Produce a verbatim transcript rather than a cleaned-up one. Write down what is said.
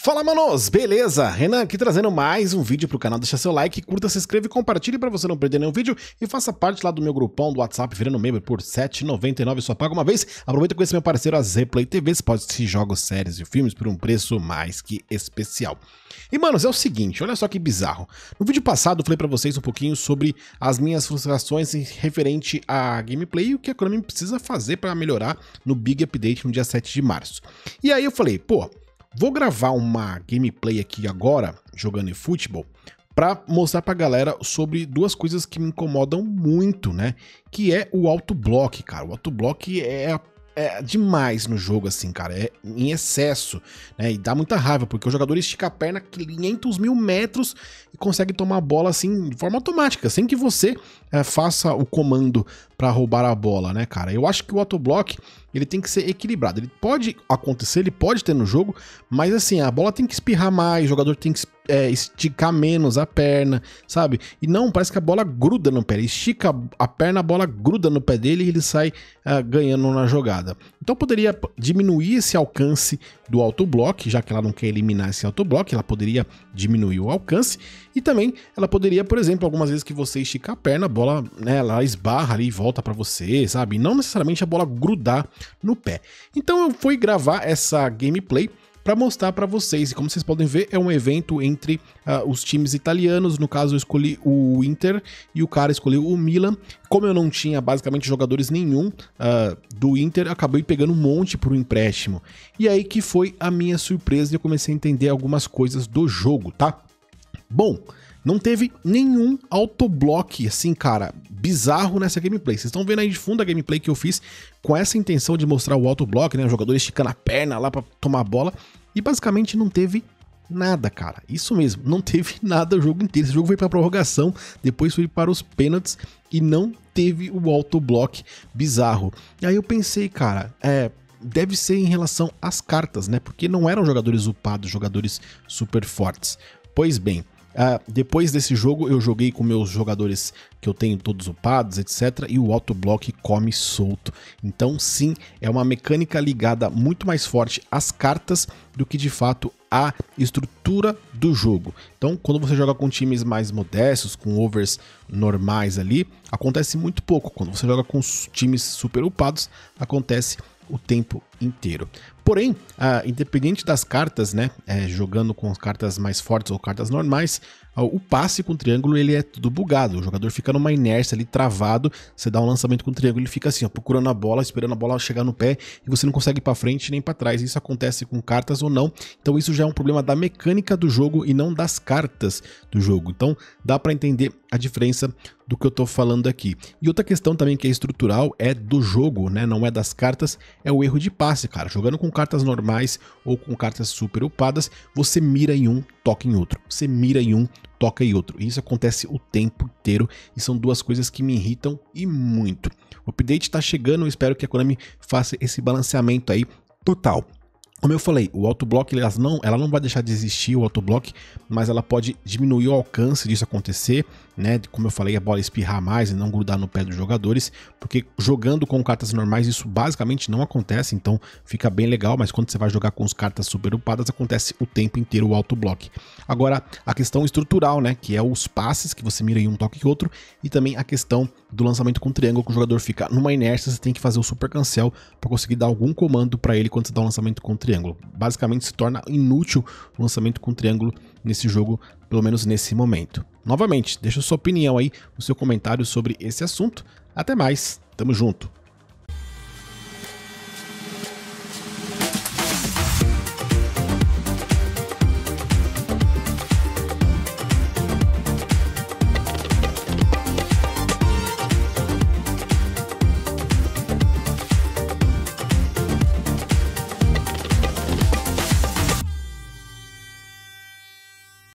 Fala, manos! Beleza? Renan aqui trazendo mais um vídeo pro canal. Deixa seu like, curta, se inscreva e compartilhe pra você não perder nenhum vídeo e faça parte lá do meu grupão do WhatsApp virando membro por sete reais e noventa e nove centavos. Só paga uma vez. Aproveita com esse meu parceiro, a Zplay T V. Você pode assistir jogos, séries e filmes por um preço mais que especial. E, manos, é o seguinte, olha só que bizarro. No vídeo passado eu falei pra vocês um pouquinho sobre as minhas frustrações referente à gameplay e o que a Konami precisa fazer pra melhorar no Big Update no dia sete de março. E aí eu falei, pô, vou gravar uma gameplay aqui agora, jogando eFootball, para mostrar pra galera sobre duas coisas que me incomodam muito, né? Que é o autoblock, cara. O autoblock é, é demais no jogo, assim, cara. É em excesso, né? E dá muita raiva, porque o jogador estica a perna quinhentos mil metros e consegue tomar a bola, assim, de forma automática, sem que você é, faça o comando para roubar a bola, né, cara? Eu acho que o autoblock, ele tem que ser equilibrado. Ele pode acontecer, ele pode ter no jogo, mas assim, a bola tem que espirrar mais, o jogador tem que é, esticar menos a perna, sabe? E não, parece que a bola gruda no pé. Ele estica a perna, a bola gruda no pé dele e ele sai uh, ganhando na jogada. Então poderia diminuir esse alcance do autoblock, já que ela não quer eliminar esse autoblock, ela poderia diminuir o alcance. E também ela poderia, por exemplo, algumas vezes que você estica a perna, a bola, né, ela esbarra ali e volta para você, sabe? E não necessariamente a bola grudar no pé. Então eu fui gravar essa gameplay para mostrar para vocês, e como vocês podem ver, é um evento entre uh, os times italianos. No caso eu escolhi o Inter e o cara escolheu o Milan. Como eu não tinha basicamente jogadores nenhum uh, do Inter, acabei pegando um monte por um empréstimo. E aí que foi a minha surpresa e eu comecei a entender algumas coisas do jogo, tá? Bom, não teve nenhum autoblock, assim, cara, bizarro nessa gameplay. Vocês estão vendo aí de fundo a gameplay que eu fiz com essa intenção de mostrar o autoblock, né? O jogador esticando a perna lá pra tomar a bola. E basicamente não teve nada, cara. Isso mesmo, não teve nada o jogo inteiro. Esse jogo foi pra prorrogação, depois foi para os pênaltis e não teve o autoblock bizarro. E aí eu pensei, cara, é... deve ser em relação às cartas, né? Porque não eram jogadores upados, jogadores super fortes. Pois bem, Uh, depois desse jogo eu joguei com meus jogadores que eu tenho todos upados, etcétera. E o autoblock come solto. Então sim, é uma mecânica ligada muito mais forte às cartas do que de fato à estrutura do jogo. Então quando você joga com times mais modestos, com overs normais ali, acontece muito pouco. Quando você joga com times super upados, acontece o tempo inteiro. Porém, uh, independente das cartas, né, é, jogando com cartas mais fortes ou cartas normais, uh, o passe com triângulo ele é tudo bugado. O jogador fica numa inércia ali travado. Você dá um lançamento com triângulo, ele fica assim, ó, procurando a bola, esperando a bola chegar no pé e você não consegue ir para frente nem para trás. Isso acontece com cartas ou não. Então isso já é um problema da mecânica do jogo e não das cartas do jogo. Então dá para entender a diferença do que eu tô falando aqui. E outra questão também que é estrutural é do jogo, né? Não é das cartas, é o erro de passe, cara. Jogando com cartas normais ou com cartas super upadas, você mira em um, toca em outro. Você mira em um, toca em outro. E isso acontece o tempo inteiro e são duas coisas que me irritam e muito. O update tá chegando, eu espero que a Konami faça esse balanceamento aí total. Como eu falei, o autoblock ela não, ela não vai deixar de existir, o autoblock, mas ela pode diminuir o alcance disso acontecer, né? Como eu falei, a bola espirrar mais e não grudar no pé dos jogadores, porque jogando com cartas normais isso basicamente não acontece, então fica bem legal, mas quando você vai jogar com as cartas super upadas acontece o tempo inteiro o autoblock. Agora, a questão estrutural, né? Que é os passes, que você mira em um, toque em outro, e também a questão do lançamento com triângulo, que o jogador fica numa inércia, você tem que fazer o super cancel para conseguir dar algum comando para ele quando você dá o lançamento com triângulo. Basicamente se torna inútil o lançamento com triângulo nesse jogo, pelo menos nesse momento. Novamente, deixa sua opinião aí no seu comentário sobre esse assunto. Até mais, tamo junto!